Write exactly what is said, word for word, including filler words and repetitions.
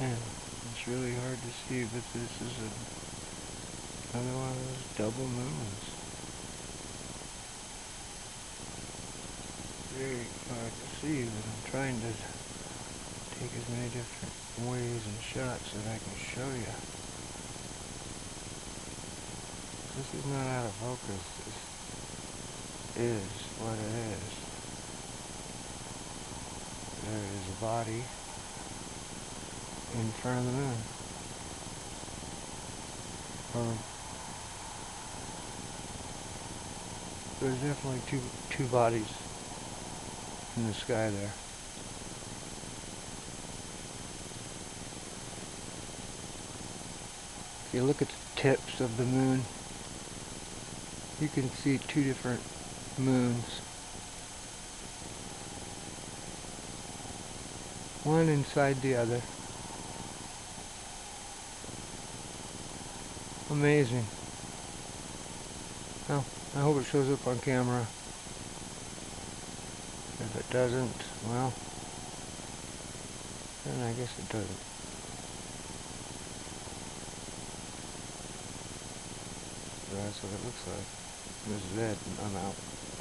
Yeah, it's really hard to see, but this is a, another one of those double moons. Very hard to see, but I'm trying to take as many different ways and shots that I can show you. This is not out of focus. This is what it is. There is a body in front of the moon. Or there's definitely two two bodies in the sky there. If you look at the tips of the moon, you can see two different moons. One inside the other. Amazing. Well, I hope it shows up on camera. If it doesn't, well, then I guess it doesn't. So that's what it looks like. This is it, and I'm out.